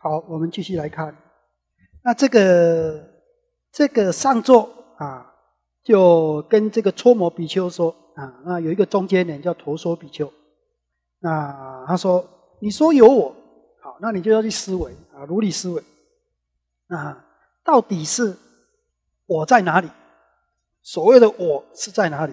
好，我们继续来看。那这个上座啊，就跟这个搓摩比丘说啊，那有一个中间人叫陀娑比丘，那他说：“你说有我，好，那你就要去思维啊，如理思维。啊，到底是我在哪里？所谓的我是在哪里？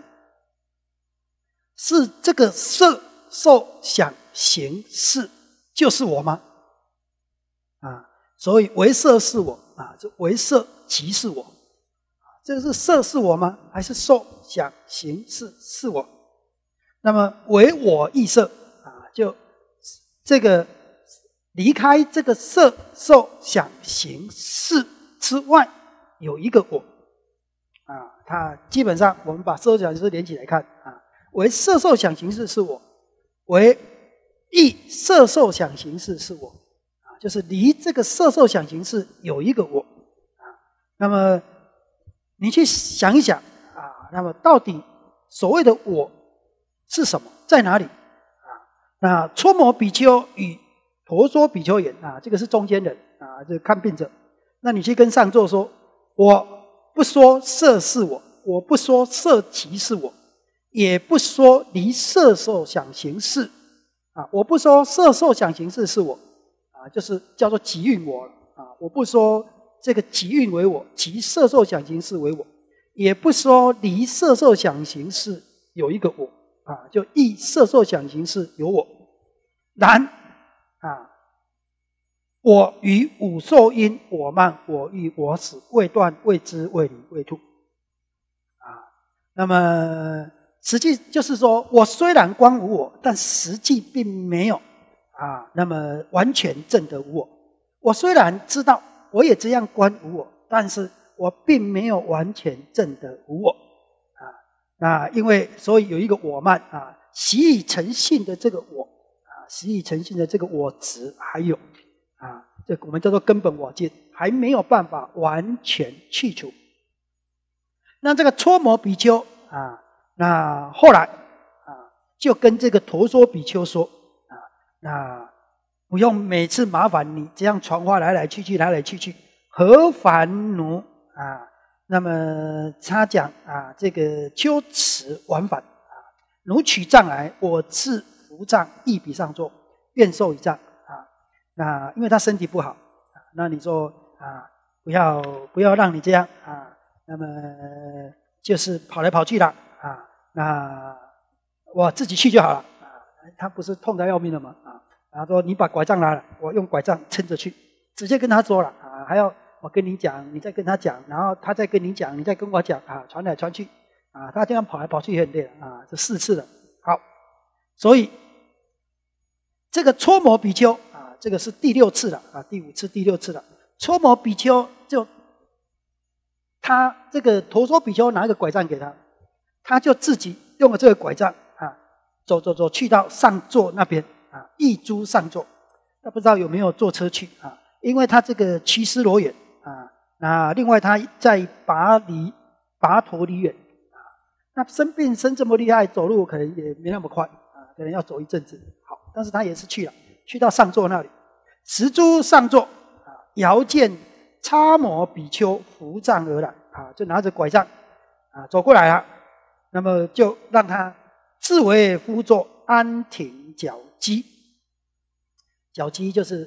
是这个色、受、想、行、识，就是我吗？啊，所以为色是我啊，这为色即是我。这是色是我吗？还是受、想、行、识是我？那么为我亦色啊，就这个离开这个色、受、想、行、识之外，有一个我啊。它基本上我们把色、受、想、行、识连起来看啊，为色、受、想、行、识是我，为亦色、受、想、行、识是我啊，就是离这个色、受、想、行、识有一个我啊。那么你去想一想啊，那么到底所谓的我是什么，在哪里啊？那搓摩比丘与陀娑比丘言啊，这个是中间人啊，这个看病者。那你去跟上座说，我不说色是我，我不说色即是我，也不说离色受想行识啊，我不说色受想行识是我啊，就是叫做即蕴我啊，我不说这个即蕴为我，即色受想行识为我，也不说离色受想行识有一个我啊，就亦色受想行识有我。然啊，我于五受因，我慢，我欲，我死，未断，未知，未离，未吐啊。那么实际就是说，我虽然观无我，但实际并没有啊，那么完全证得无我。我虽然知道，我也这样观无我，但是我并没有完全证得无我啊。那因为所以有一个我慢啊，习以成性的这个我啊，习以成性的这个我执还有啊，这我们叫做根本我见，还没有办法完全去除。那这个搓摩比丘啊，那后来啊，就跟这个陀娑比丘说啊，那不用每次麻烦你这样传话来来去去，来来去去，何烦奴啊？那么他讲啊，这个鸠持往返啊，奴取杖来，我自扶杖，亦彼上座，愿受一杖啊。那因为他身体不好啊，那你说啊，不要让你这样啊，那么就是跑来跑去了啊，那我自己去就好了啊。他不是痛得要命了吗？啊，他说你把拐杖拿来，我用拐杖撑着去，直接跟他说了啊，还要我跟你讲，你再跟他讲，然后他再跟你讲，你再跟我讲啊，传来传去啊，他这样跑来跑去也很累啊，这4次了。好，所以这个搓摩比丘啊，这个是第6次了啊，第5次、第6次了。搓摩比丘就他这个陀娑比丘拿一个拐杖给他，他就自己用了这个拐杖啊，走去到上座那边啊，一诸上座。他不知道有没有坐车去啊？因为他这个屈斯罗远啊，那另外他在拔陀离远啊，那生病生这么厉害，走路可能也没那么快啊，可能要走一阵子。好，但是他也是去了，去到上座那里，十诸上座啊，遥见叉摩比丘扶杖而来啊，就拿着拐杖啊走过来了，那么就让他自为夫座，安挺脚击。脚击就是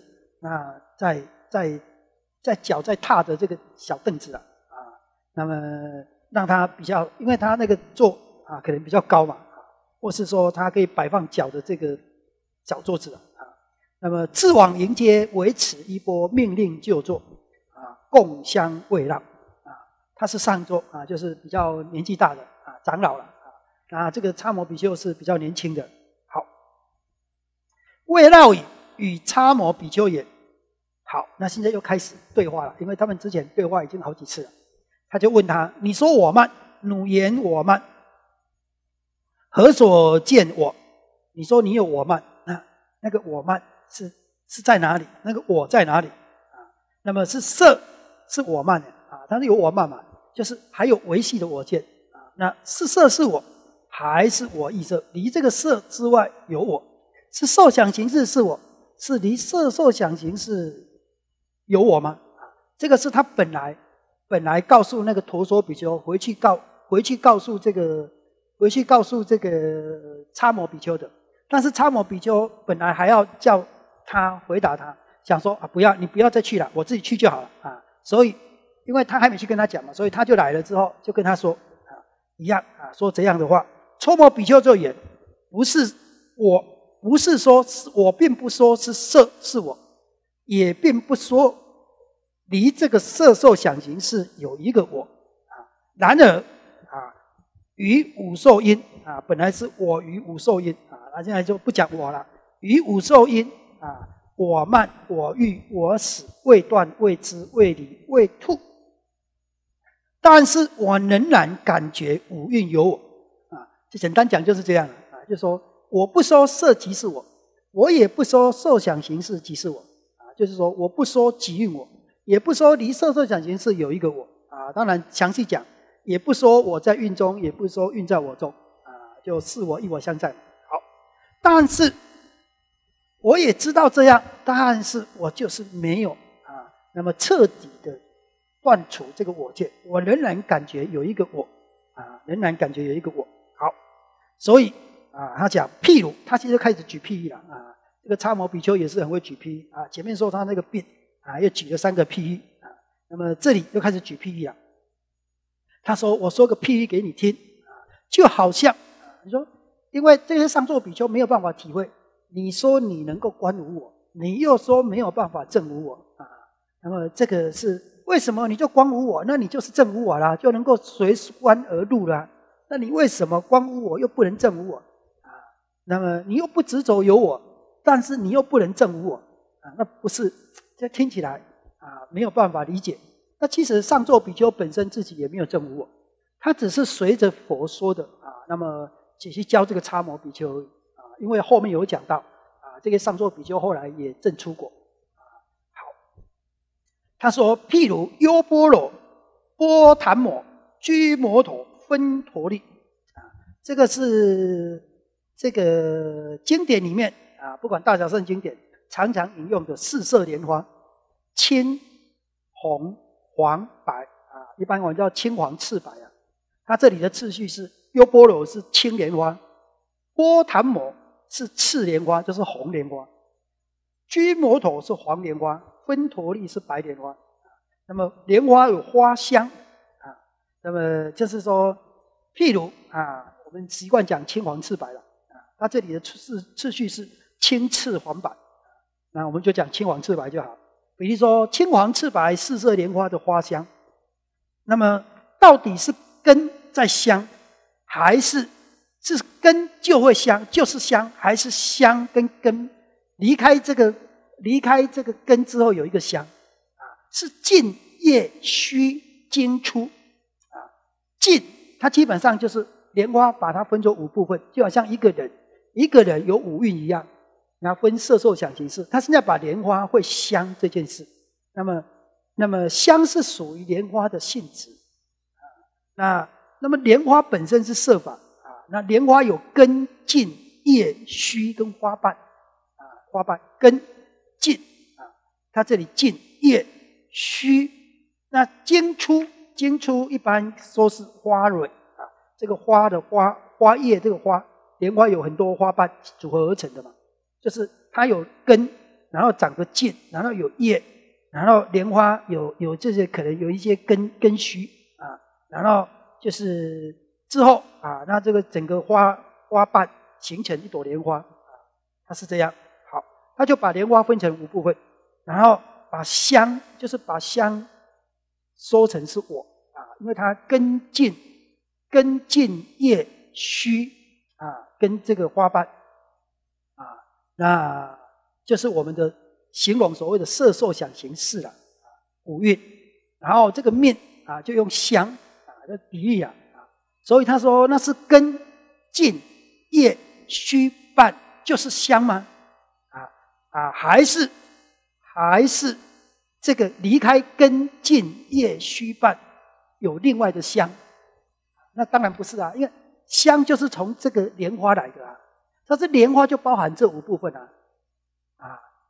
在脚在踏着这个小凳子啊，那么让他比较，因为他那个座啊可能比较高嘛，或是说他可以摆放脚的这个小桌子啊，那么自往迎接，维持衣钵，命令就坐啊，共相慰劳啊。他是上座啊，就是比较年纪大的啊，长老了啊。那这个叉摩比丘是比较年轻的。好，慰劳与叉摩比丘言。好，那现在又开始对话了，因为他们之前对话已经好几次了。他就问他：你说我慢，汝言我慢，何所见我？你说你有我慢，那个我慢是在哪里？那个我在哪里啊？那么是色是我慢的啊，但是有我慢嘛，就是还有维系的我见啊。那是色是我，还是我亦色？离这个色之外有我，是受想行识是我，是离色受想行识有我吗？这个是他本来告诉那个陀娑比丘，回去告诉这个叉摩比丘的。但是叉摩比丘本来还要叫他回答他，想说不要，你不要再去了，我自己去就好了啊。所以因为他还没去跟他讲嘛，所以他就来了之后就跟他说一样说这样的话。叉摩比丘就言，不是说我并不说是色是我，也并不说离这个色受想行识有一个我然而于五受因本来是我于五受因那现在就不讲我了。于五受因我慢我欲我死未断未知未离未吐，但是我仍然感觉五蕴有我就简单讲就是这样就是说我不说色即是我，我也不说受想行识即是我就是说我不说即蕴我，也不说离色受想行识有一个我当然详细讲，也不说我在蕴中，也不说蕴在我中就是我一我相在。好，但是我也知道这样，但是我就是没有那么彻底的断除这个我见，我仍然感觉有一个我仍然感觉有一个我。好，所以他讲譬如，他其实开始举譬喻了这个叉摩比丘也是很会举譬喻前面说他那个病又举了3个譬喻那么这里又开始举譬喻了。他说我说个譬喻给你听就好像你说因为这些上座比丘没有办法体会，你说你能够观无我，你又说没有办法证无我那么这个是为什么？你就观无我，那你就是证无我啦，就能够随观而入啦。那你为什么观无我又不能证无我那么你又不执着有我，但是你又不能证无我那不是这听起来没有办法理解。那其实上座比丘本身自己也没有证无我，他只是随着佛说的那么只是教这个叉摩比丘因为后面有讲到这个上座比丘后来也证出果好，他说譬如优波罗、波檀摩、居摩陀、分陀利这个是这个经典里面不管大小乘经典常引用的4色莲花，青、红、黄、白一般我们叫青黄赤白它这里的次序是优波罗是青莲花，波檀摩是赤莲花，就是红莲花，居摩陀是黄莲花，分陀利是白莲花那么莲花有花香那么就是说譬如我们习惯讲青黄赤白了它这里的次序是青赤黄白那我们就讲青黄赤白就好。比如说青黄赤白4色莲花的花香，那么到底是根在香，还是根就会香就是香，还是香跟根离开这个根之后有一个香是净业虚精出净它基本上就是莲花把它分作5部分，就好像一个人有5蕴一样，然后分色受想行识。他现在把莲花会香这件事，那么香是属于莲花的性质那么莲花本身是色法那莲花有根、茎、叶、须跟花瓣花瓣根、茎它这里茎、叶、须。那精出一般说是花蕊这个花的花叶，这个花莲花有很多花瓣组合而成的嘛，就是它有根，然后长个茎，然后有叶，然后莲花有这些可能有一些根须然后就是之后那这个整个花瓣形成一朵莲花它是这样。好，他就把莲花分成5部分，然后把香说成是我因为它根茎叶须跟这个花瓣那就是我们的形容所谓的色受想行识了5蕴。然后这个面就用香这比喻所以他说那是根、茎、叶、须、瓣就是香吗？还是这个离开根、茎、叶、须、瓣有另外的香？那当然不是因为香就是从这个莲花来的它这莲花就包含这5部分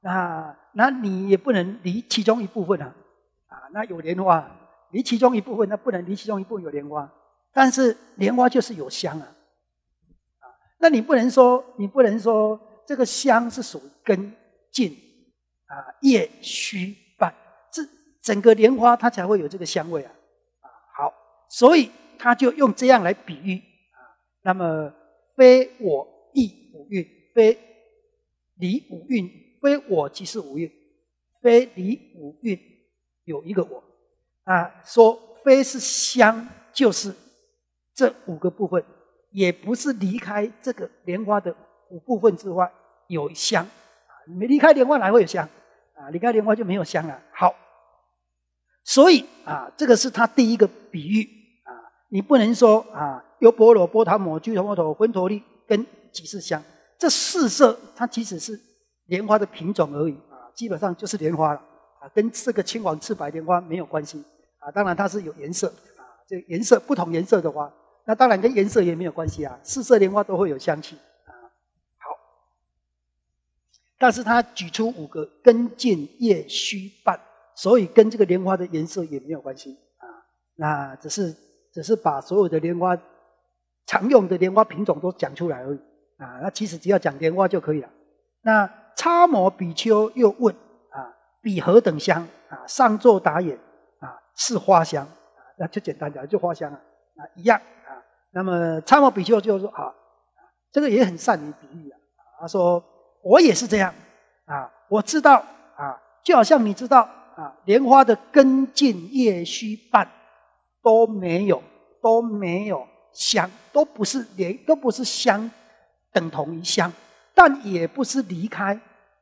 那你也不能离其中一部分啊，那有莲花，离其中一部分，那不能离其中一部分有莲花，但是莲花就是有香啊，那你不能说这个香是属于根茎叶须瓣，这整个莲花它才会有这个香味啊，好，所以他就用这样来比喻那么非我亦五蕴，非离五蕴，非我即是五蕴，非离五蕴有一个我说非是香，就是这5个部分，也不是离开这个莲花的5部分之外有香没离开莲花哪会有香离开莲花就没有香了。好，所以这个是他第一个比喻你不能说优波罗、波塔摩、居陀摩陀、昏陀利跟即是香，这4色它其实是莲花的品种而已基本上就是莲花了跟这个青黄赤白莲花没有关系当然它是有颜色这个颜色不同颜色的花，那当然跟颜色也没有关系4色莲花都会有香气好，但是他举出5个根茎叶须瓣，所以跟这个莲花的颜色也没有关系那只是把所有的莲花常用的莲花品种都讲出来而已那其实只要讲莲花就可以了。那叉摩比丘又问彼何等香上座答言是花香那就简单讲就花香一样那么叉摩比丘就说这个也很善于比喻他说我也是这样我知道就好像你知道莲花的根茎叶须瓣都没有香，都不是香等同于香，但也不是离开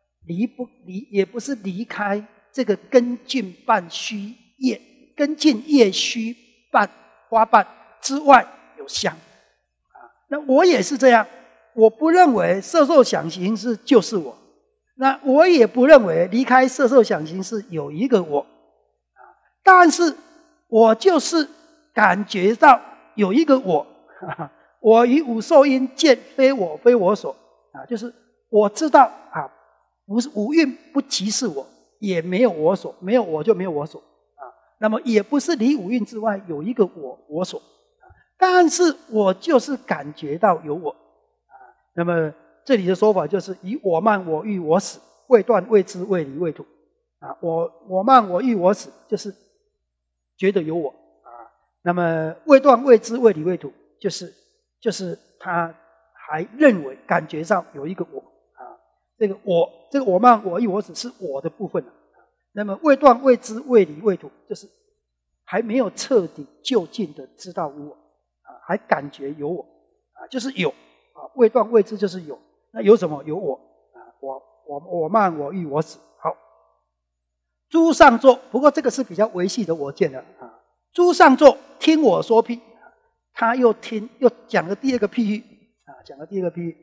这个根茎瓣须叶根茎叶须瓣花瓣之外有香那我也是这样，我不认为色受想行识就是我，那我也不认为离开色受想行识有一个我但是我就是感觉到有一个我我于五受因见非我非我所就是我知道不是五蕴不即是我，也没有我所，没有我就没有我所那么也不是离五蕴之外有一个我所但是我就是感觉到有我那么这里的说法就是以我慢我欲我死，未断未知未离未土我慢我欲我死就是觉得有我那么未断未知未离未土就是他还认为感觉上有一个我这个我慢我欲我死是我的部分那么未断未知未离未土就是还没有彻底究竟的知道无我还感觉有我就是有未断未知就是有，那有什么？有我我慢我欲我死。好，诸上座，不过这个是比较维系的我见的诸上座听我说譬，他又讲了第二个譬喻讲了第二个譬喻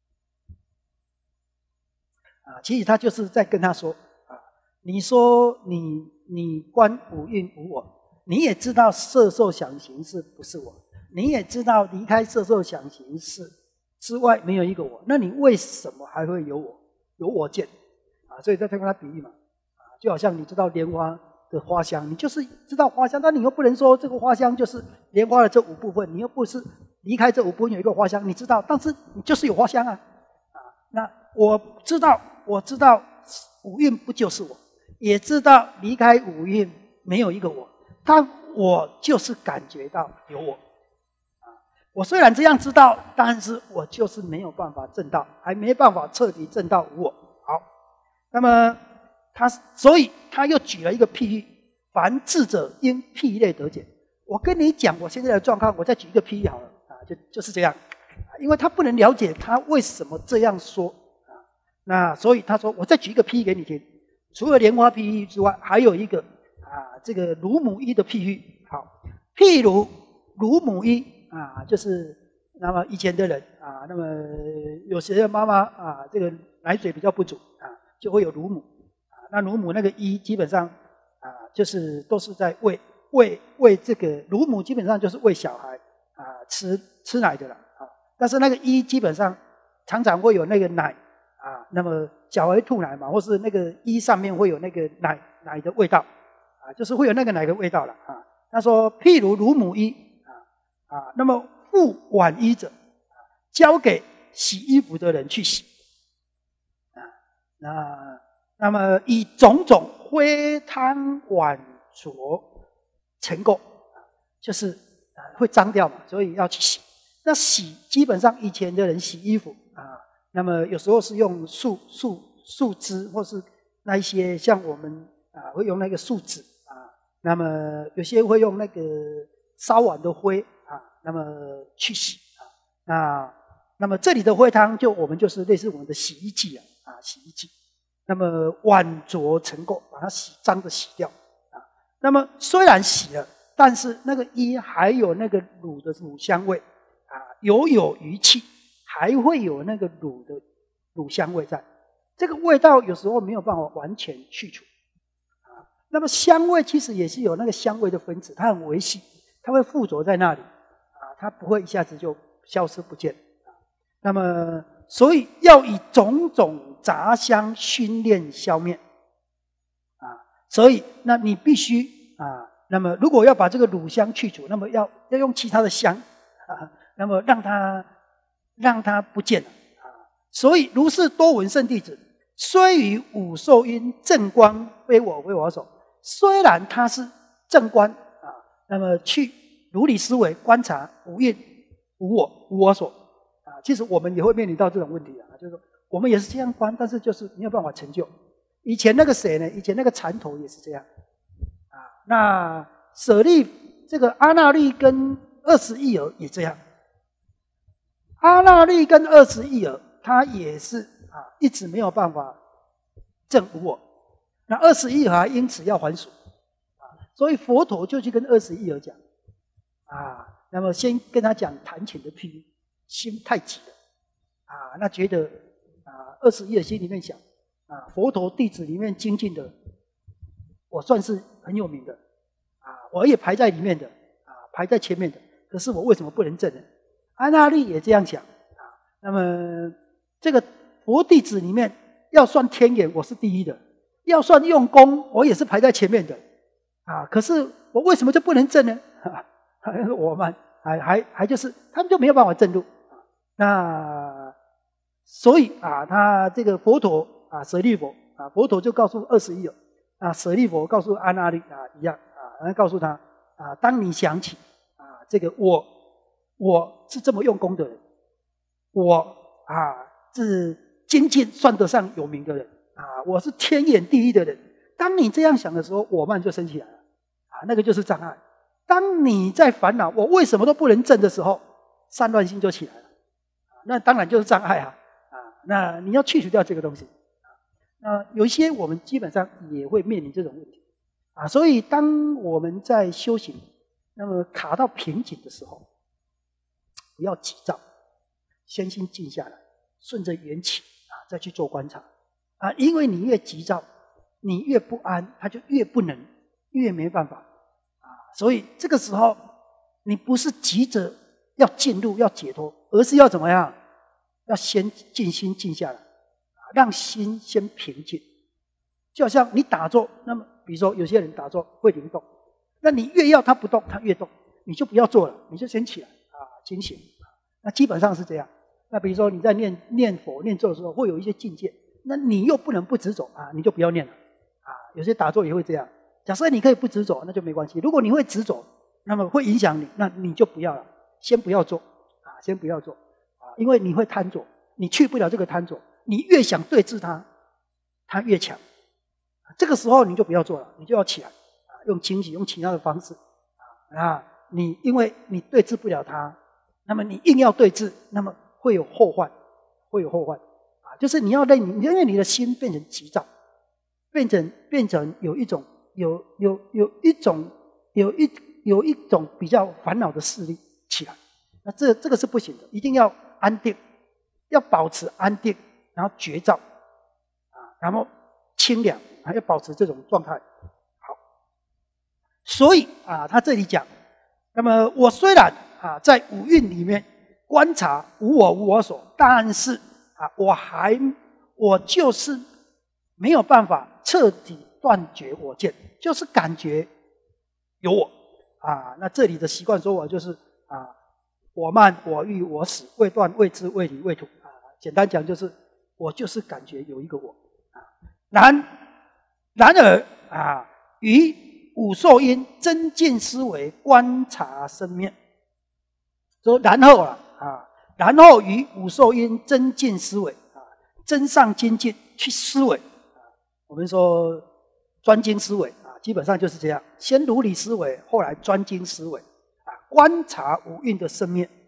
其实他就是在跟他说你说你观五蕴无我，你也知道色受想行识不是我，你也知道离开色受想行识之外没有一个我，那你为什么还会有我见所以在跟他比喻嘛就好像你知道莲花的花香，你就是知道花香，但你又不能说这个花香就是莲花的这5部分，你又不是离开这5部分有一个花香，你知道，但是你就是有花香那我知道五蕴不就是我，也知道离开五蕴没有一个我，但我就是感觉到有我我虽然这样知道，但是我就是没有办法证道，还没办法彻底证道无我。好，那么所以他又举了一个譬喻，凡智者因譬类得解。我跟你讲我现在的状况，我再举一个譬喻好了就是这样因为他不能了解他为什么这样说那所以他说我再举一个譬喻给你听，除了莲花譬喻之外，还有一个这个乳母衣的譬喻。好，譬如乳母衣就是那么以前的人那么有些的妈妈这个奶水比较不足就会有乳母那乳母那个衣基本上就是都是在喂这个乳母，基本上就是喂小孩吃奶的了但是那个衣基本上常常会有那个奶那么小孩吐奶嘛，或是那个衣上面会有那个奶的味道啊，就是会有那个奶的味道了啊。他说，譬如乳母衣那么复挽衣者，交给洗衣服的人去洗那么以种种灰汤碗浊尘垢就是会脏掉嘛，所以要去洗。那洗基本上以前的人洗衣服那么有时候是用树枝，或是那一些像我们会用那个树脂那么有些会用那个烧完的灰那么去洗那么这里的灰汤我们就是类似我们的洗衣剂洗衣剂。那么碗浊尘垢，把它洗脏的洗掉那么虽然洗了，但是那个衣还有那个乳的乳香味有余气，还会有那个乳香味在。这个味道有时候没有办法完全去除那么香味其实也是有那个香味的分子，它很微细，它会附着在那里它不会一下子就消失不见那么所以要以种种杂香熏炼消灭所以那你必须那么如果要把这个乳香去除，那么要用其他的香那么让它不见了所以如是多闻圣弟子，虽于五受因正观非我非我所，虽然他是正观那么去如理思维观察无因无我无我所其实我们也会面临到这种问题就是说我们也是这样观，但是就是没有办法成就。以前那个谁呢？以前那个禅头也是这样那舍利这个阿那律跟20亿儿也这样。阿那律跟20亿儿他也是一直没有办法证无我，那20亿儿因此要还俗所以佛陀就去跟20亿儿讲那么先跟他讲弹琴的譬喻，心太急了那觉得20亿儿心里面想佛陀弟子里面精进的，我算是很有名的我也排在里面的排在前面的，可是我为什么不能证呢？阿那律也这样想那么这个佛弟子里面要算天眼，我是第一的；要算用功，我也是排在前面的可是我为什么就不能证呢？我们还就是他们就没有办法证入那所以他这个佛陀舍利弗佛陀就告诉20亿儿舍利弗告诉阿那律一样告诉他当你想起这个我是这么用功的人，我是精进算得上有名的人我是天眼第一的人。当你这样想的时候，我慢就升起来了那个就是障碍。当你在烦恼我为什么都不能证的时候，散乱心就起来了那当然就是障碍那你要去除掉这个东西那有一些我们基本上也会面临这种问题所以当我们在修行那么卡到瓶颈的时候，不要急躁，先心静下来，顺着缘起再去做观察因为你越急躁，你越不安，它就越不能，越没办法所以这个时候你不是急着要进入要解脱，而是要怎么样？要先静心静下来让心先平静。就好像你打坐，那么比如说有些人打坐会灵动，那你越要他不动，他越动，你就不要做了，你就先起来清醒那基本上是这样。那比如说你在念佛念咒的时候会有一些境界，那你又不能不执着你就不要念了有些打坐也会这样。假设你可以不执着，那就没关系。如果你会执着，那么会影响你，那你就不要了，先不要做先不要做因为你会贪着，你去不了这个贪着，你越想对治它，它越强。这个时候你就不要做了，你就要起来用清洗，用其他的方式你因为你对治不了它，那么你硬要对治，那么会有后患，就是你要因为你的心变成急躁，变成有一种比较烦恼的势力起来，那这个是不行的，一定要安定，要保持安定，然后觉照然后清凉要保持这种状态。好，所以他这里讲，那么我虽然在五蕴里面观察无我无我所，但是我就是没有办法彻底断绝我见，就是感觉有我啊。那这里的习惯说法就是啊，我慢我欲我死，未断未知未离未土啊。简单讲就是我就是感觉有一个我啊。然而啊，于五受因增进思维观察生灭。说然后然后于五受因增进思维啊，增上精进去思维啊。我们说专精思维啊，基本上就是这样，先如理思维，后来专精思维啊，观察五蕴的生灭。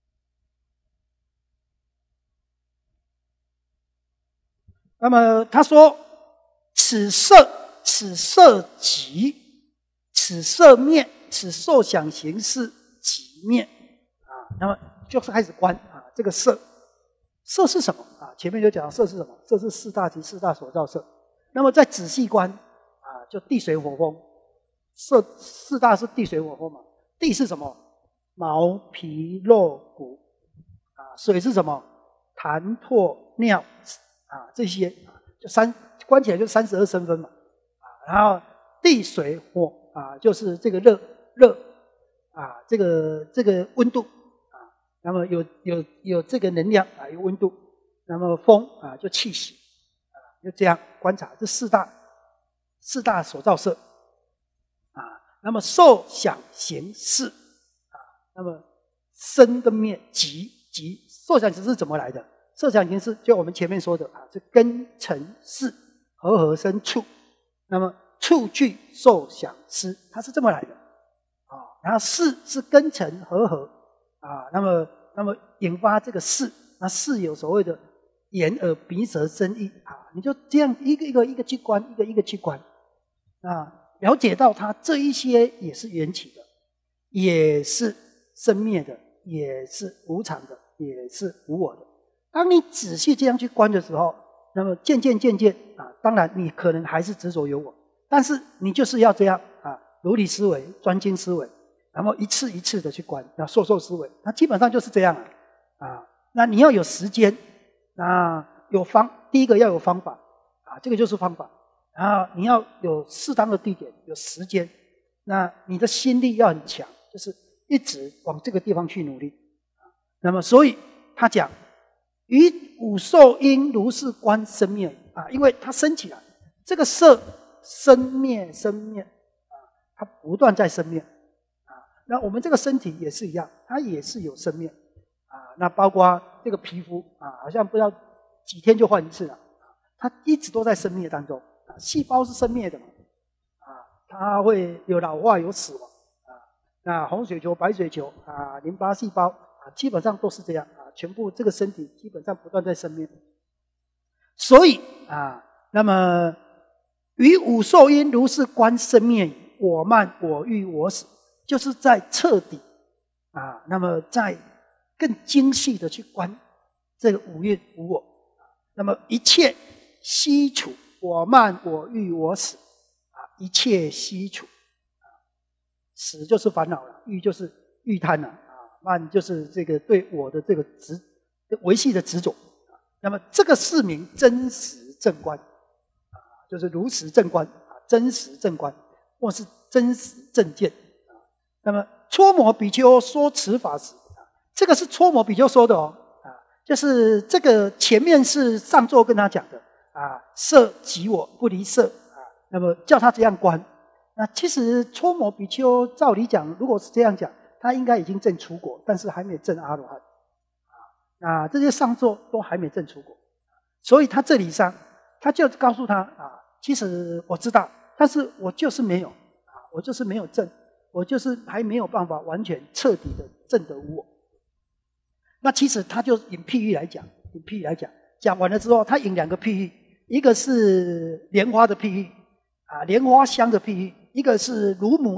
那么他说，此色即，此色灭，此受想行识即灭啊。那么就是开始观啊，这个色是什么啊？前面就讲色是什么？色是四大及四大所造色。那么再仔细观啊，就地水火风。色四大是地水火风嘛？地是什么？毛皮肉骨啊。水是什么？痰唾尿啊，这些啊，就观起来就32生分嘛啊。然后地水火啊，就是这个热啊，这个温度啊。那么有这个能量啊，有温度。那么风啊，就气息啊，就这样观察这四大所造色啊。那么受想行识啊，那么生跟灭即受想行识怎么来的？受想行识就我们前面说的啊，这根尘识合生处，那么处具受想识，它是这么来的啊。然后识是根尘合啊，那么引发这个识，那识有所谓的眼耳鼻舌身意啊，你就这样一个去观，一个去观啊，了解到它这一些也是缘起的，也是生灭的，也是无常的，也是无我的。当你仔细这样去观的时候，那么渐渐啊，当然你可能还是执着有我，但是你就是要这样啊，如理思维，专精思维，然后一次一次的去观，要受思维，那基本上就是这样啊。那你要有时间，那第一个要有方法啊，这个就是方法。然后你要有适当的地点，有时间，那你的心力要很强，就是一直往这个地方去努力。那么所以他讲于五受因如是观生灭啊，因为它生起来，这个色生灭啊，它不断在生灭啊。那我们这个身体也是一样，它也是有生灭啊。那包括这个皮肤啊，好像不知道几天就换一次了啊，它一直都在生灭当中啊。细胞是生灭的嘛啊，它会有老化有死亡啊。那红血球、白血球啊，淋巴细胞啊，基本上都是这样啊。全部这个身体基本上不断在生灭，所以啊，那么于五受因如是观生灭，我慢我欲我死，就是在彻底啊，那么在更精细的去观这个五蕴无我，那么一切悉除我慢我欲我死啊，一切悉除啊，死就是烦恼了，欲就是欲贪了。慢就是这个对我的这个维系的执着，那么这个是名真实正观啊，就是如实正观啊，真实正观或是真实正见啊。那么搓摩比丘说此法时啊，这个是搓摩比丘说的哦啊，就是这个前面是上座跟他讲的啊，色即我不离色啊，那么叫他这样观。那其实搓摩比丘照理讲，如果是这样讲，他应该已经证出果，但是还没证阿罗汉啊。那这些上座都还没证出果，所以他这里上他就告诉他啊，其实我知道，但是我就是没有啊，我就是没有证，我就是还没有办法完全彻底的证得无我。那其实他就引譬喻来讲，讲完了之后，他引两个譬喻，一个是莲花的譬喻啊，莲花香的譬喻，一个是乳母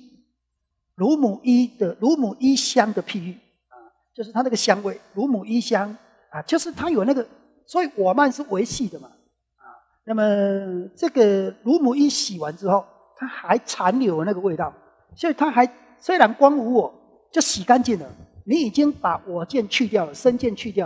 衣香的譬喻啊，就是它那个香味，乳母衣香啊，就是它有那个，所以我慢是维系的嘛啊。那么这个乳母衣洗完之后，它还残留那个味道，所以它还虽然光无我，就洗干净了，你已经把我见去掉了，身见去掉了，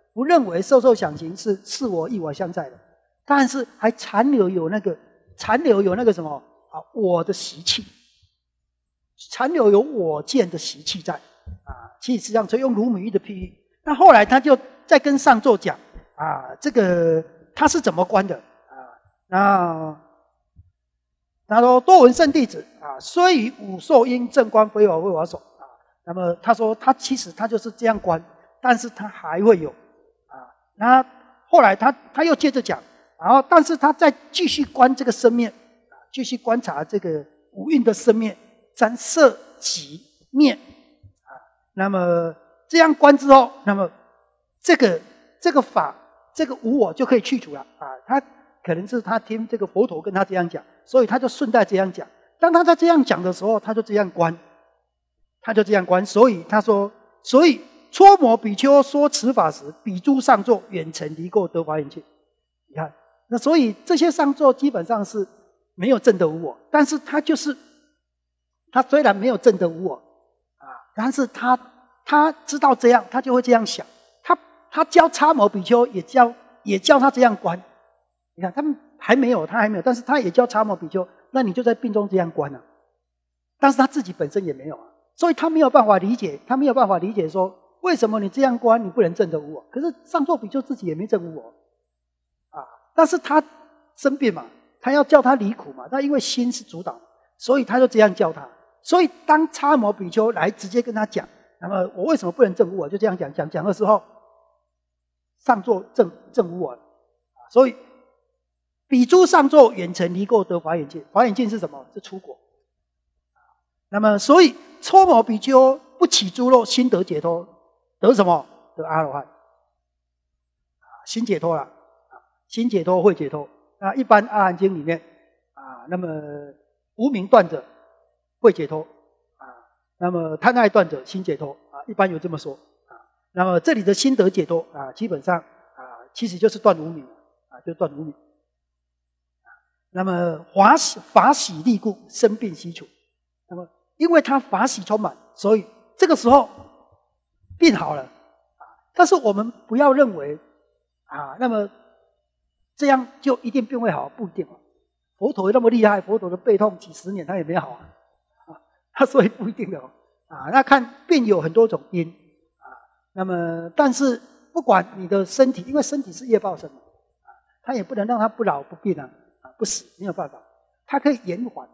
不认为受受想行识是我亦我相在的，但是还残留有那个什么啊？我的习气，残留有我见的习气在啊。其实上，就用如母喻的譬喻。那后来他就再跟上座讲啊，这个他是怎么观的啊？那他说多闻圣弟子啊，虽以五受因正观非我为我所啊。那么他说他其实他就是这样观，但是他还会有啊。那后来他又接着讲，然后但是他再继续观这个生灭啊，继续观察这个五蕴的生灭，三色即灭啊。那么这样观之后，那么这个法，这个无我就可以去除了啊。他可能是他听这个佛陀跟他这样讲，所以他就顺带这样讲。当他在这样讲的时候，他就这样观，所以他说，所以撮摩比丘说此法时，比诸上座远尘离垢得华严境。你看，那所以这些上座基本上是没有证得无我，但是他虽然没有证得无我啊，但是他知道这样，他就会这样想。他教叉摩比丘也教他这样观。你看他们还没有，但是他也教叉摩比丘，那你就在病中这样观啊。但是他自己本身也没有啊，所以他没有办法理解说为什么你这样观你不能证得无我。可是上座比丘自己也没证无我啊，但是他生病嘛，他要叫他离苦嘛，那因为心是主导，所以他就这样教他。所以当叉摩比丘来直接跟他讲，那么我为什么不能证无我，就这样讲的时候，上座证无我了啊。所以比诸上座远尘离垢得华严境。华严境是什么？是出果。那么所以撮摩比丘不起诸漏，心得解脱，得什么？得阿罗汉。心解脱了，心解脱会解脱。那一般阿含经里面啊，那么无明断者会解脱啊，那么贪爱断者心解脱啊，一般有这么说啊。那么这里的心得解脱啊，基本上啊，其实就是断无明啊，就断无明。那么法喜利故，生病息除。那么因为他法喜充满，所以这个时候病好了啊。但是我们不要认为啊，那么这样就一定病会好，不一定啊。佛陀那么厉害，佛陀的背痛几十年他也没好啊，所以不一定的啊。那看病有很多种因啊，那么但是不管你的身体，因为身体是业报身嘛啊，他也不能让他不老不病啊，不死没有办法，他可以延缓，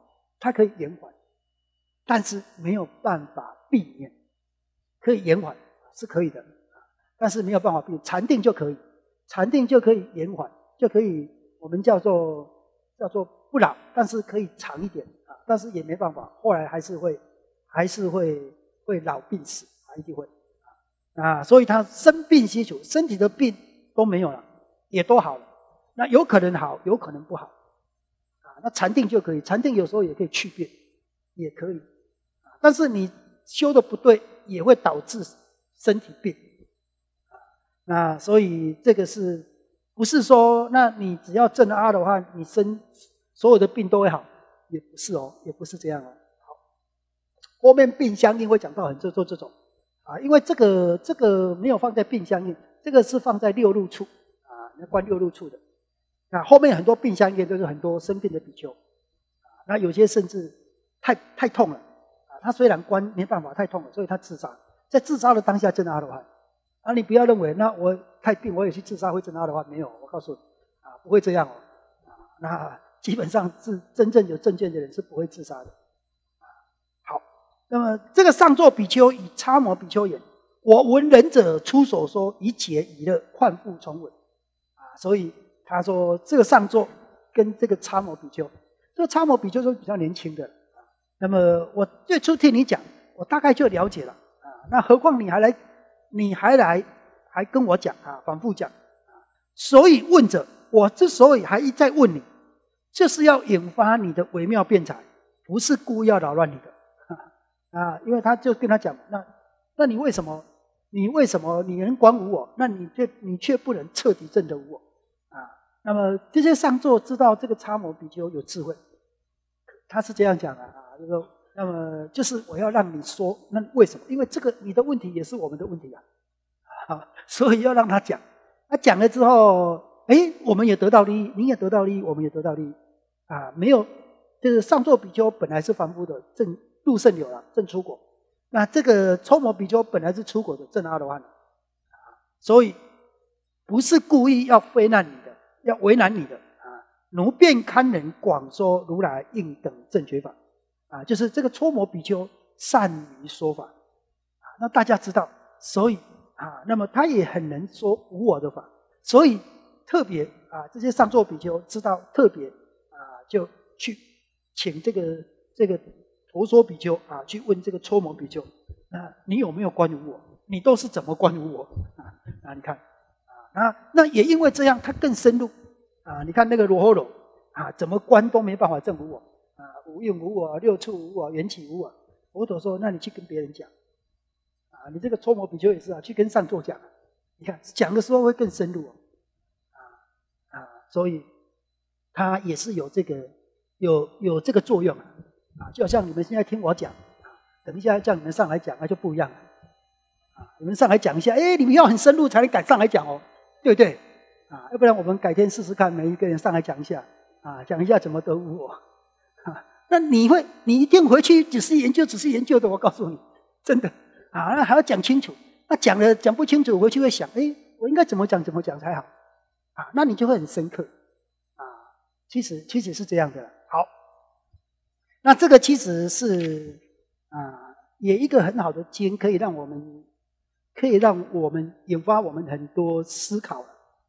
但是没有办法避免。可以延缓是可以的，但是没有办法避免。禅定就可以延缓，就可以我们叫做不老，但是可以长一点啊，但是也没办法，后来还是会老病死啊，一定会啊。所以他生病息除，身体的病都没有了，也都好了。那有可能好，有可能不好啊。那禅定就可以，禅定有时候也可以去病，也可以啊。但是你修的不对，也会导致身体病啊。那所以这个是不是说，那你只要证了阿罗汉，你所有的病都会好？也不是哦，也不是这样哦。好，后面病相应会讲到很多这种啊，因为这个没有放在病相应，这个是放在六入处啊，那观六入处的。那后面很多病相应都是很多生病的比丘啊，那有些甚至太痛了啊，他虽然观没办法，太痛了，所以他自杀，在自杀的当下证阿罗汉。啊，你不要认为那我太病我也去自杀会证阿罗汉，没有，我告诉你啊，不会这样哦啊。那基本上是真正有正见的人是不会自杀的啊。好，那么这个上座比丘以叉摩比丘言：我闻仁者出所说，以解以乐，换复重闻啊。所以他说这个上座跟这个叉摩比丘，这个叉摩比丘是比较年轻的啊。那么我最初听你讲，我大概就了解了啊。那何况你还跟我讲啊，反复讲啊。所以问者，我之所以还一再问你，就是要引发你的微妙辩才，不是故意要扰乱你的啊。因为他就跟他讲，那你为什么你能观无我，那你却不能彻底证得无我啊？那么这些上座知道这个叉摩比丘有智慧，他是这样讲的啊，就是说，那么就是我要让你说，那为什么？因为这个你的问题也是我们的问题啊。 啊，所以要让他讲。他讲了之后，我们也得到利益，你也得到利益，我们也得到利益啊。没有，就是上座比丘本来是凡夫的，正入圣流了，正出国。那这个抽摩比丘本来是出国的，正阿罗汉啊，所以不是故意要非难你的，要为难你的啊。奴便堪忍广说如来应等正觉法啊，就是这个抽摩比丘善于说法啊，那大家知道，所以啊，那么他也很能说无我的法，所以特别啊，这些上座比丘知道特别啊，就去请这个陀娑比丘啊，去问这个抽摩比丘啊，你有没有观无我？你都是怎么观无我啊？你看啊，那也因为这样，他更深入啊。你看那个罗睺罗啊，怎么观都没办法证无我啊，无应无我，六处无我，缘起无我。佛陀说，那你去跟别人讲啊，你这个抽摩比丘也是啊，去跟上座讲。你看讲的时候会更深入所以他也是有这个有这个作用啊，就好像你们现在听我讲啊，等一下叫你们上来讲，那就不一样了啊。你们上来讲一下，你们要很深入才能敢上来讲哦，对不对啊？要不然我们改天试试看，每一个人上来讲一下啊，讲一下怎么得无我啊。那你一定回去只是研究的，我告诉你，真的啊，那还要讲清楚。那讲不清楚，回去会想，我应该怎么讲才好啊？那你就会很深刻啊。其实是这样的。好，那这个其实是也一个很好的经，可以让我们引发我们很多思考。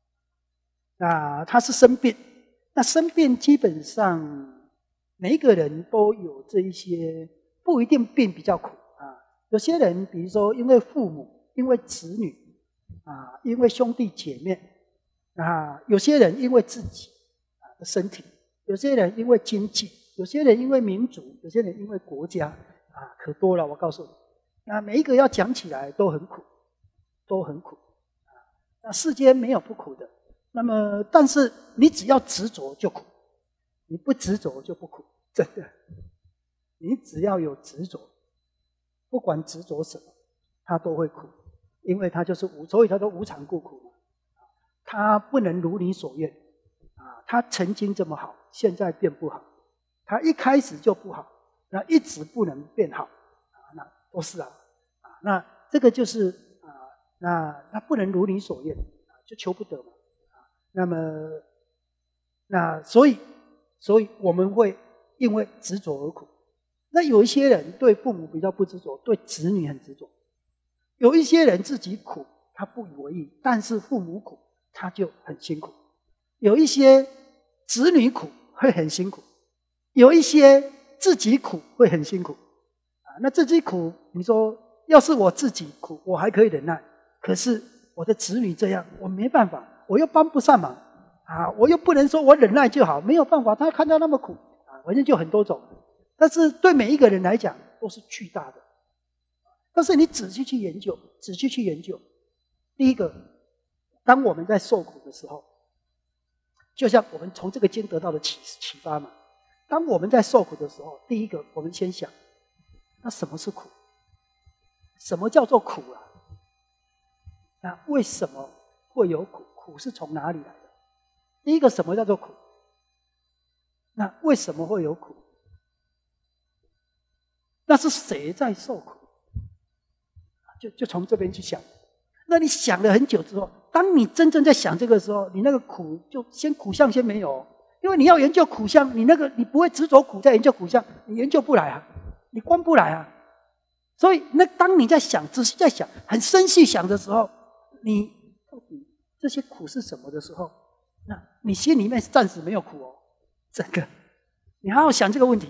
它是生变，那生变基本上每一个人都有这一些，不一定病比较苦啊。有些人比如说因为父母，因为子女啊，因为兄弟姐妹啊，有些人因为自己的身体，有些人因为经济，有些人因为民族，有些人因为国家啊，可多了。我告诉你，那每一个要讲起来都很苦，都很苦啊。那世间没有不苦的，那么但是你只要执着就苦，你不执着就不苦，真的。你只要有执着，不管执着什么，它都会苦，因为它就是所以它都无常故苦嘛。它不能如你所愿啊，它曾经这么好，现在变不好；它一开始就不好，那一直不能变好啊，那都是那这个就是那不能如你所愿就求不得嘛那么所以我们会因为执着而苦。那有一些人对父母比较不执着，对子女很执着；有一些人自己苦，他不以为意，但是父母苦，他就很辛苦。有一些子女苦会很辛苦，有一些自己苦会很辛苦那自己苦，你说要是我自己苦，我还可以忍耐，可是我的子女这样，我没办法，我又帮不上忙我又不能说我忍耐就好，没有办法，他看到那么苦反正就很多种。但是对每一个人来讲都是巨大的。但是你仔细去研究，第一个，当我们在受苦的时候，就像我们从这个经得到的启发嘛。当我们在受苦的时候，第一个我们先想，那什么是苦？什么叫做苦那为什么会有苦？苦是从哪里来的？第一个，什么叫做苦？那为什么会有苦？那是谁在受苦？就从这边去想。那你想了很久之后，当你真正在想这个时候，你那个苦就先苦相先没有因为你要研究苦相，你不会执着苦在研究苦相，你研究不来你观不来所以那当你在想，仔细在想，很深细想的时候，你到底这些苦是什么的时候，那你心里面暂时没有苦整个你好好想这个问题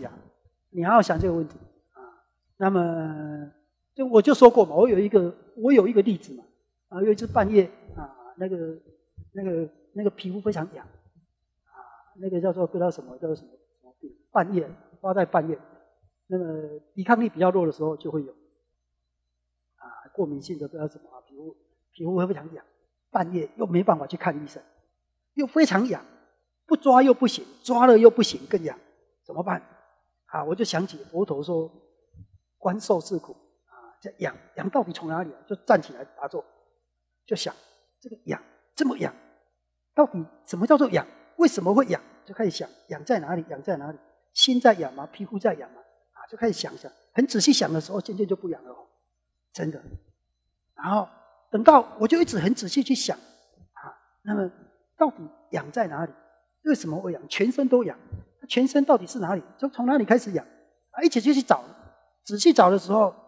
那么我就说过嘛，我有一个例子嘛有一次半夜那个皮肤非常痒那个叫做不知道什么病，半夜发在半夜，那么抵抗力比较弱的时候就会有过敏性的不知道什么皮肤会非常痒，半夜又没办法去看医生，又非常痒，不抓又不行，抓了又不行，更痒，怎么办我就想起佛陀说观受是苦这痒到底从哪里来？就站起来打坐， 就想这个痒这么痒，到底什么叫做痒？为什么会痒？就开始想痒在哪里？痒在哪里？心在痒吗？皮肤在痒吗？就开始想，很仔细想的时候，渐渐就不痒了，真的。然后等到我就一直很仔细去想那么到底痒在哪里？为什么会痒？全身都痒，全身到底是哪里？就从哪里开始痒？一起就去找，仔细找的时候，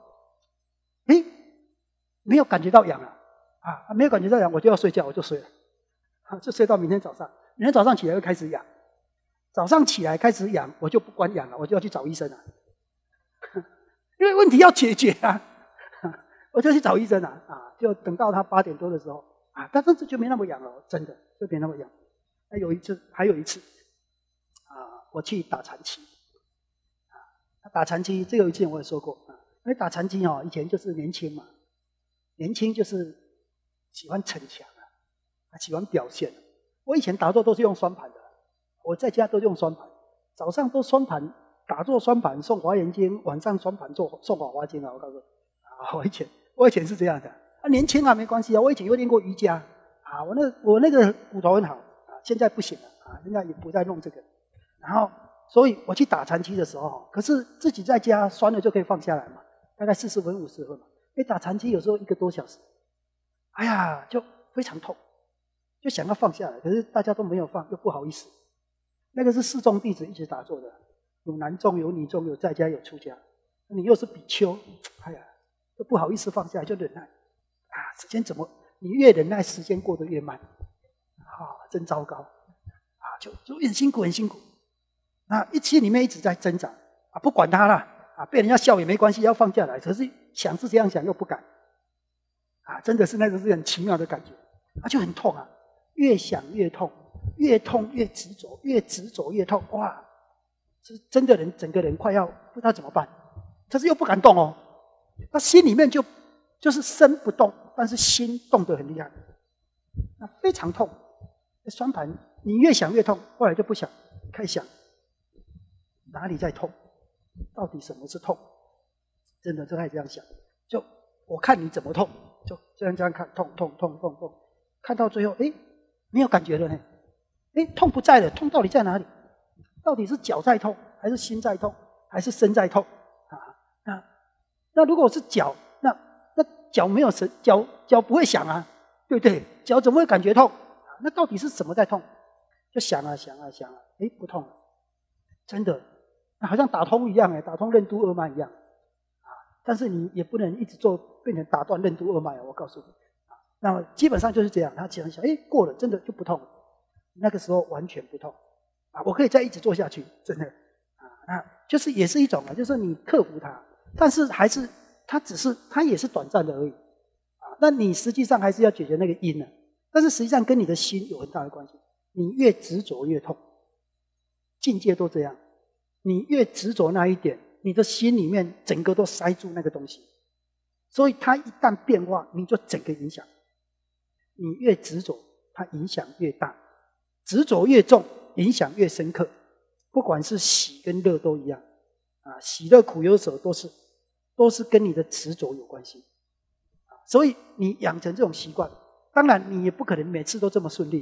没有感觉到痒了没有感觉到痒，我就要睡觉，我就睡了，就睡到明天早上。明天早上起来又开始痒，早上起来开始痒，我就不管痒了，我就要去找医生了，因为问题要解决我就去找医生了就等到他8点多的时候但是这就没那么痒了，真的就没那么痒。还有一次我去打禅期打禅期这个以前我也说过因为打禅期以前就是年轻嘛，年轻就是喜欢逞强喜欢表现。我以前打坐都是用双盘的，我在家都用双盘，早上都双盘打坐双盘诵华严经，晚上双盘诵法华经我告诉你我以前是这样的年轻没关系我以前有练过瑜伽我那个骨头很好现在不行了现在也不再弄这个。然后所以我去打禅期的时候可是自己在家酸了就可以放下来嘛，大概40分50分嘛。打禅期有时候1个多小时，就非常痛，就想要放下来，可是大家都没有放，又不好意思。那个是4众弟子一起打坐的，有男众有女众有在家有出家，你又是比丘，就不好意思放下来，就忍耐时间怎么你越忍耐时间过得越慢真糟糕就很辛苦很辛苦。心里面一直在挣扎不管他了被人家笑也没关系，要放下来，可是想是这样想又不敢真的是那种是很奇妙的感觉就很痛越想越痛，越痛越执着，越执着越痛是真的人整个人快要不知道怎么办，可是又不敢动他心里面就是身不动，但是心动得很厉害非常痛。双盘你越想越痛，后来就不想，开始想哪里在痛，到底什么是痛，真的就开始这样想，就我看你怎么痛，就这样看，痛，看到最后没有感觉了呢，痛不在了，痛到底在哪里？到底是脚在痛，还是心在痛，还是身在痛那如果是脚，那脚没有神，脚不会想对不对？脚怎么会感觉痛那到底是什么在痛？就想想不痛了，真的好像打通一样打通任督二脉一样但是你也不能一直做变成打断任督二脉我告诉你那么基本上就是这样。他想过了，真的就不痛了，那个时候完全不痛我可以再一直做下去，真的就是也是一种就是你克服它，但是还是它也是短暂的而已那你实际上还是要解决那个因但是实际上跟你的心有很大的关系，你越执着越痛，境界都这样，你越执着那一点，你的心里面整个都塞住那个东西，所以它一旦变化，你就整个影响。你越执着，它影响越大，执着越重，影响越深刻。不管是喜跟乐都一样喜乐苦忧舍都是跟你的执着有关系所以你养成这种习惯，当然你也不可能每次都这么顺利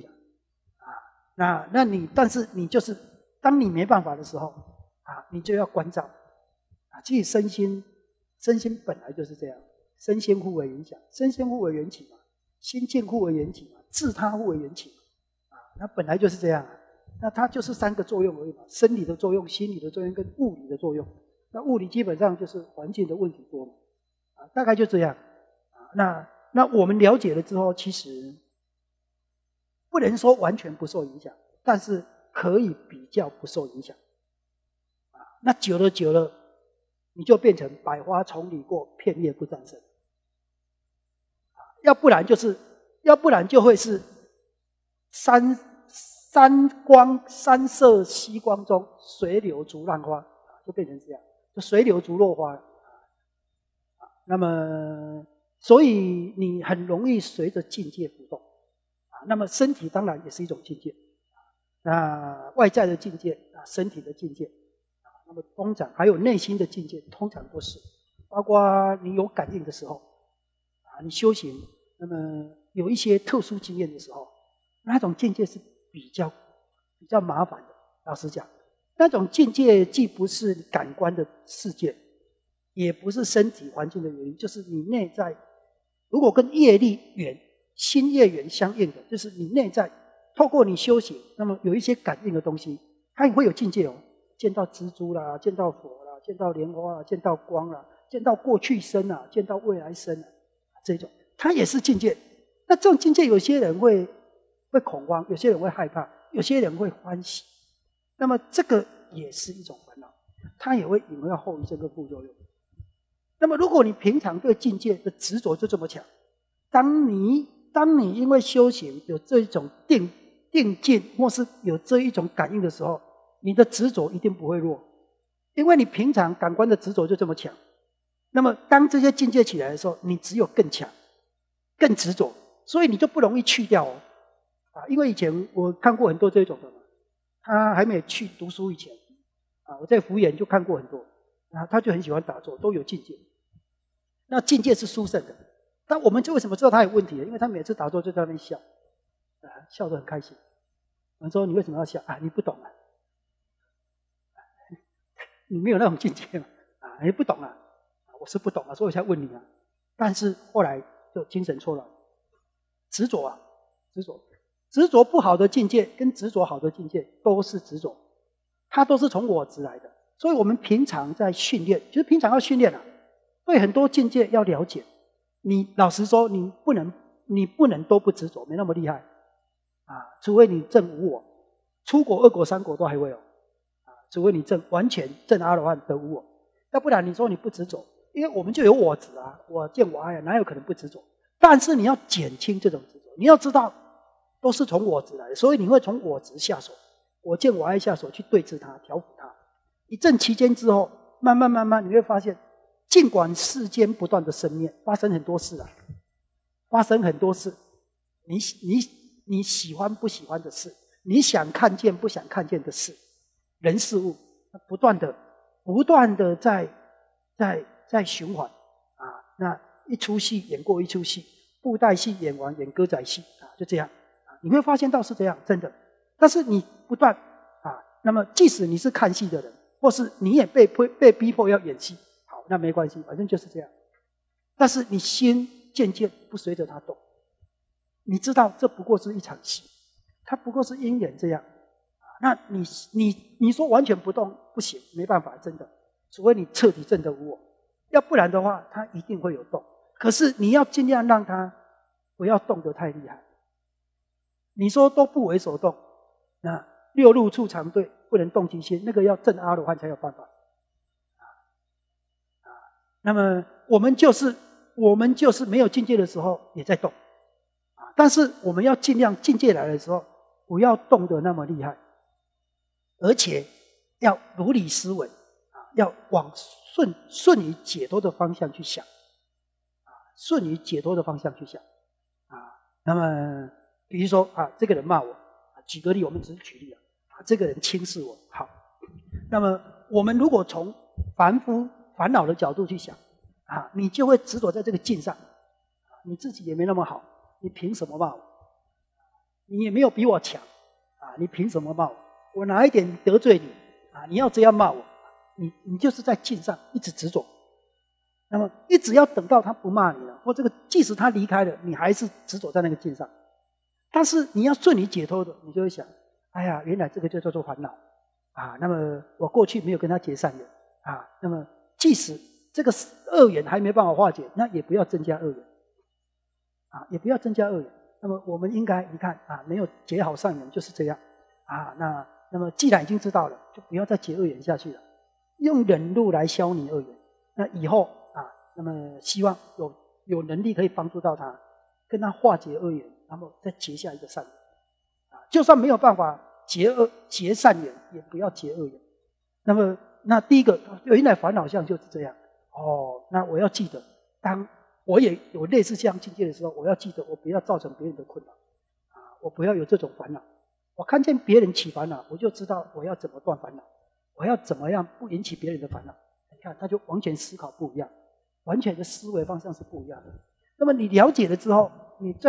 但是你就是当你没办法的时候你就要关照其实身心本来就是这样，身心互为影响，身心互为缘起嘛，心境互为缘起嘛，自他互为缘起嘛那本来就是这样那它就是3个作用而已嘛，生理的作用、心理的作用跟物理的作用。那物理基本上就是环境的问题多嘛大概就这样那我们了解了之后，其实不能说完全不受影响，但是可以比较不受影响那久了你就变成百花丛里过，片叶不沾身要不然就会是三光三色息光中，随流逐浪花就变成这样，就随流逐落花那么所以你很容易随着境界浮动那么身体当然也是一种境界那外在的境界身体的境界那么通常还有内心的境界，通常都是包括你有感应的时候你修行，那么有一些特殊经验的时候，那种境界是比较麻烦的。老实讲，那种境界既不是感官的世界，也不是身体环境的原因，就是你内在如果跟业力缘、心业缘相应的，就是你内在透过你修行，那么有一些感应的东西，它也会有境界哦。见到蜘蛛啦，见到佛啦，见到莲花啦，见到光啦，见到过去生啦，见到未来生啦，这种它也是境界。那这种境界，有些人会恐慌，有些人会害怕，有些人会欢喜。那么这个也是一种烦恼，它也会引发后遗症跟副作用。那么如果你平常对境界的执着就这么强，当你因为修行有这一种定境，或是有这一种感应的时候，你的执着一定不会弱，因为你平常感官的执着就这么强。那么当这些境界起来的时候，你只有更强、更执着，所以你就不容易去掉哦。因为以前我看过很多这种的嘛，他还没去读书以前，我在福研就看过很多，他就很喜欢打坐，都有境界。那境界是殊胜的，但我们就为什么知道他有问题呢？因为他每次打坐就在那边笑，笑得很开心。我说你为什么要笑？你不懂啊，你没有那种境界嘛，你不懂啊，我是不懂啊，所以我才问你啊。但是后来就精神错乱，执着啊，执着不好的境界跟执着好的境界都是执着，它都是从我执来的。所以我们平常在训练，就是平常要训练啊，对很多境界要了解。你老实说，你不能都不执着，没那么厉害除非你证无我，出国二国三国都还会有除非你完全证阿罗汉得无我，要不然你说你不执着，因为我们就有我执我见我爱哪有可能不执着？但是你要减轻这种执着，你要知道都是从我执来的，所以你会从我执下手，我见我爱下手去对治它、调伏它。一阵期间之后，慢慢你会发现，尽管世间不断的生灭，发生很多事发生很多事，你喜欢不喜欢的事，你想看见不想看见的事，人事物不断的在循环那一出戏演过一出戏，布袋戏演完演歌仔戏就这样你会发现到是这样，真的。但是你不断那么即使你是看戏的人，或是你也被逼迫要演戏，好，那没关系，反正就是这样。但是你心渐渐不随着它动，你知道这不过是一场戏，它不过是因缘这样。那你说完全不动不行，没办法，真的，除非你彻底证得无我，要不然的话，它一定会有动。可是你要尽量让它不要动得太厉害。你说都不为所动，那六入处常对，不能动其心，那个要证阿罗汉才有办法。那么我们就是没有境界的时候也在动但是我们要尽量境界来的时候，不要动得那么厉害，而且要如理思维要往顺于解脱的方向去想顺于解脱的方向去想那么比如说这个人骂我举个例，我们只是举例这个人轻视我，好，那么我们如果从凡夫烦恼的角度去想你就会执着在这个境上你自己也没那么好，你凭什么骂我？你也没有比我强你凭什么骂我？我哪一点得罪你你要这样骂我，你就是在境上一直执着。那么一直要等到他不骂你了，或这个即使他离开了，你还是执着在那个境上。但是你要顺你解脱的，你就会想，哎呀，原来这个就叫做烦恼那么我过去没有跟他结善缘那么即使这个恶缘还没办法化解，那也不要增加恶缘也不要增加恶缘。那么我们应该你看没有结好善缘就是这样那么既然已经知道了，就不要再结恶缘下去了，用忍辱来消弭恶缘。那以后那么希望有能力可以帮助到他，跟他化解恶缘，然后再结下一个善缘就算没有办法结善缘，也不要结恶缘。那么那第一个原来烦恼相就是这样那我要记得，当我也有类似这样境界的时候，我要记得我不要造成别人的困扰我不要有这种烦恼。我看见别人起烦恼，我就知道我要怎么断烦恼，我要怎么样不引起别人的烦恼。你看他就完全思考不一样，完全的思维方向是不一样的。那么你了解了之后，你在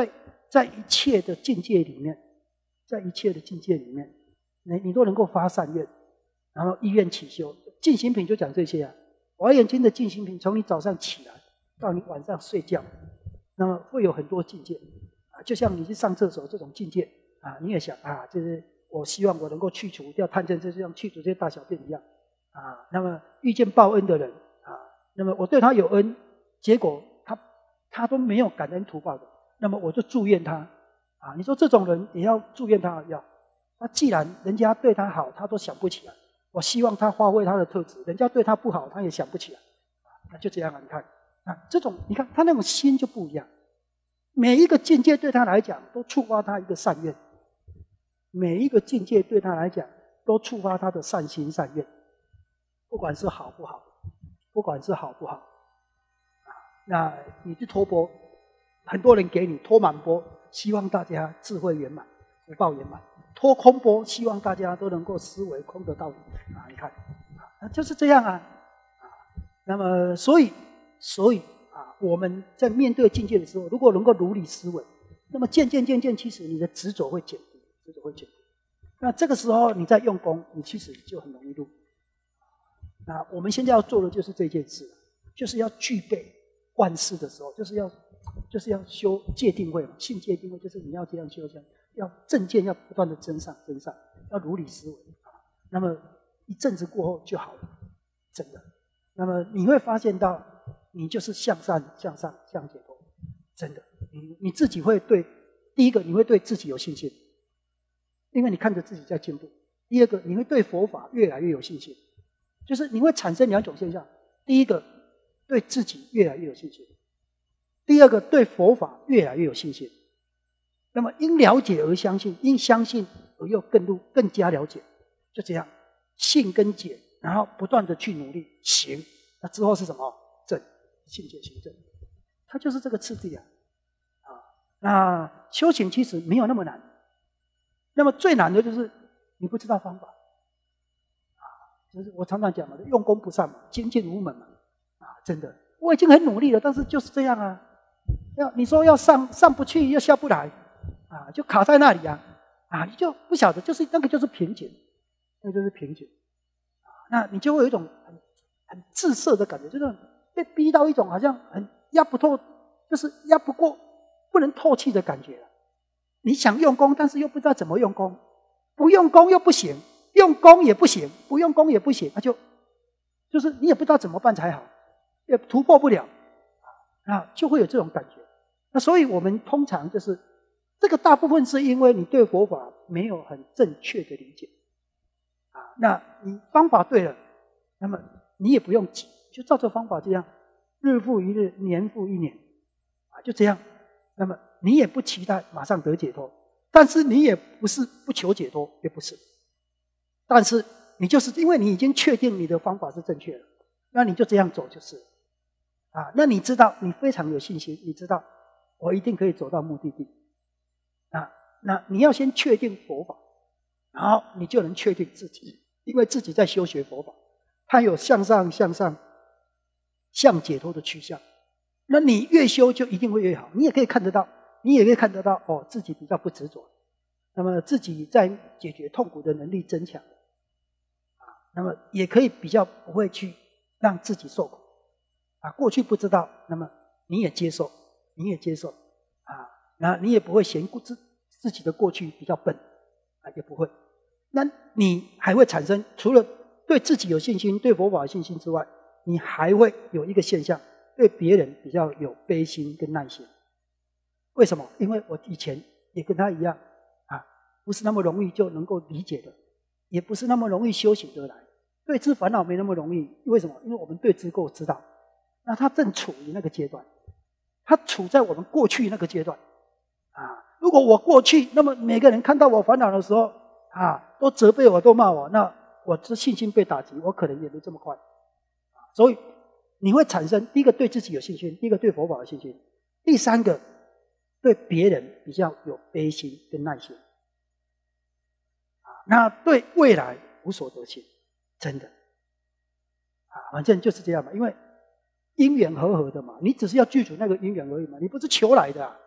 在一切的境界里面，在一切的境界里面，你都能够发善愿，然后意愿起修。进行品就讲这些啊。华严经的进行品，从你早上起来到你晚上睡觉，那么会有很多境界啊，就像你去上厕所这种境界啊，你也想啊，就是我希望我能够去除掉贪嗔痴，就像去除这些大小便一样啊。那么遇见报恩的人啊，那么我对他有恩，结果他都没有感恩图报的，那么我就祝愿他啊。你说这种人也要祝愿他要？那既然人家对他好，他都想不起来，我希望他发挥他的特质，人家对他不好，他也想不起来啊。那就这样啊，你看啊，这种你看他那种心就不一样。每一个境界对他来讲，都触发他一个善愿；每一个境界对他来讲，都触发他的善心善愿。不管是好不好，不管是好不好，啊，那你去托钵，很多人给你托满钵，希望大家智慧圆满，福报圆满；托空钵，希望大家都能够思维空的道理啊。你看，啊，就是这样啊，啊，那么所以啊，我们在面对境界的时候，如果能够如理思维，那么渐渐，其实你的执着会减低，执着会减低。那这个时候你在用功，你其实就很容易入。那我们现在要做的就是这件事，就是要具备万事的时候，就是要修戒定慧嘛，信戒定慧就是你要这样修，要正见要不断的增上，要如理思维啊。那么一阵子过后就好了，真的。那么你会发现到，你就是向善、向上、向解脱，真的。你自己会对，第一个你会对自己有信心，因为你看着自己在进步；第二个你会对佛法越来越有信心。就是你会产生两种现象：第一个，对自己越来越有信心；第二个，对佛法越来越有信心。那么因了解而相信，因相信而又更加了解，就这样，信跟解，然后不断的去努力行。那之后是什么？正，信解行正，它就是这个次第啊。那修行其实没有那么难，那么最难的就是你不知道方法。就是我常常讲嘛，用功不善嘛，精进无门嘛，啊，真的，我已经很努力了，但是就是这样啊。你说要上不去，又下不来，啊，就卡在那里啊，啊，你就不晓得，就是那个就是瓶颈，那个就是瓶颈，那你就会有一种很滞涩的感觉，就是被逼到一种好像很压不透，就是压不过，不能透气的感觉。你想用功，但是又不知道怎么用功，不用功又不行。用功也不行，不用功也不行，那就是你也不知道怎么办才好，也突破不了啊，就会有这种感觉。那所以我们通常就是这个大部分是因为你对佛法没有很正确的理解啊。那你方法对了，那么你也不用急，就照这方法这样，日复一日，年复一年啊，就这样。那么你也不期待马上得解脱，但是你也不是不求解脱，也不是。但是你就是因为你已经确定你的方法是正确的，那你就这样走就是啊。那你知道你非常有信心，你知道我一定可以走到目的地啊。那你要先确定佛法，然后你就能确定自己，因为自己在修学佛法，它有向上、向解脱的趋向。那你越修就一定会越好。你也可以看得到哦，自己比较不执着，那么自己在解决痛苦的能力增强。那么也可以比较不会去让自己受苦啊。过去不知道，那么你也接受啊。那你也不会嫌自己的过去比较笨啊，也不会。那你还会产生除了对自己有信心、对佛法有信心之外，你还会有一个现象，对别人比较有悲心跟耐心。为什么？因为我以前也跟他一样啊，不是那么容易就能够理解的，也不是那么容易修行得来。对治烦恼没那么容易，为什么？因为我们对治够知道，那他正处于那个阶段，他处在我们过去那个阶段啊。如果我过去，那么每个人看到我烦恼的时候啊，都责备我，都骂我，那我这信心被打击，我可能也没这么快。所以你会产生第一个对自己有信心，第一个对佛法有信心，第三个对别人比较有悲心跟耐心啊。那对未来无所得心。真的啊，反正就是这样嘛，因为因缘和合的嘛，你只是要具足那个因缘而已嘛，你不是求来的啊。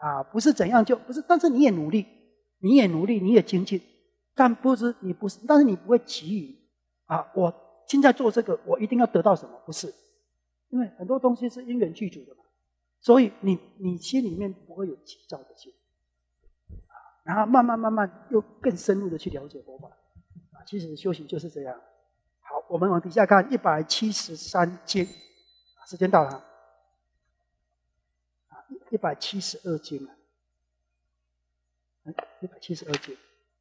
啊，不是怎样就不是，但是你也努力，你也精进，但你不是，但是你不会急于啊，我现在做这个，我一定要得到什么？不是，因为很多东西是因缘具足的嘛，所以你心里面不会有急躁的心，啊，然后慢慢又更深入的去了解佛法，啊，其实修行就是这样。好，我们往底下看173经，时间到了啊，172经啊，172经。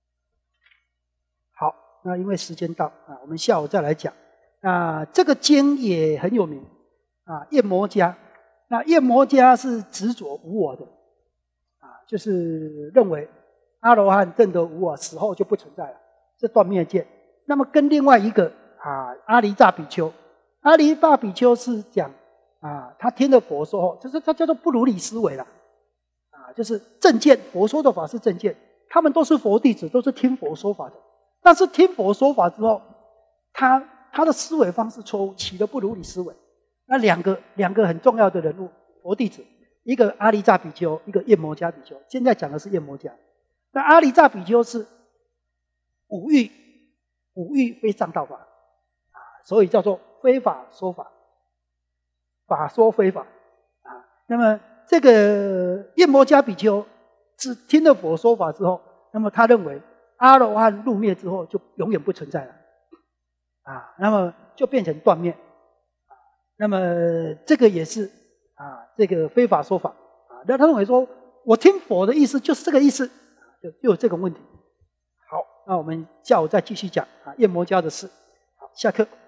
好，那因为时间到啊，我们下午再来讲。啊，这个经也很有名啊，夜摩家。那夜摩家是执着无我的啊，就是认为阿罗汉证得无我，死后就不存在了，这断灭见。那么跟另外一个啊，阿梨扎比丘，阿梨扎比丘是讲啊，他听了佛说后，就是他叫做不如理思维了啊，就是正见，佛说的法是正见，他们都是佛弟子，都是听佛说法的。但是听佛说法之后，他的思维方式错误，起了不如理思维。那两个很重要的人物，佛弟子，一个阿梨扎比丘，一个夜摩迦比丘。现在讲的是夜摩迦。那阿梨扎比丘是五欲非上道法啊，所以叫做非法说法，法说非法啊。那么这个夜摩迦比丘是听了佛说法之后，那么他认为阿罗汉入灭之后就永远不存在了啊，那么就变成断灭啊。那么这个也是啊，这个非法说法啊。那他认为说，我听佛的意思就是这个意思，就有这个问题。好，那我们下午再继续讲啊夜摩迦的事。好，下课。